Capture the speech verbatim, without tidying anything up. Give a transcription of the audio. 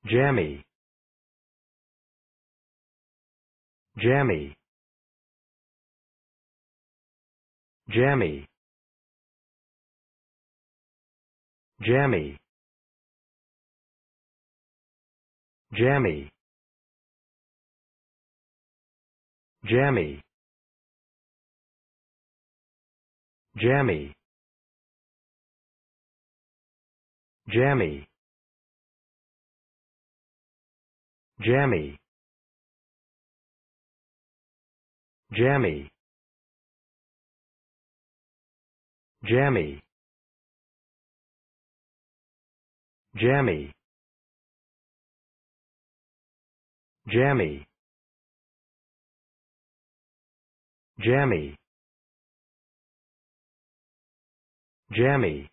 Jammy, Jammy, Jammy, Jammy, Jammy, Jammy, Jammy, Jammy, Jammy, Jammy, Jammy, Jammy, Jammy, Jammy, Jammy,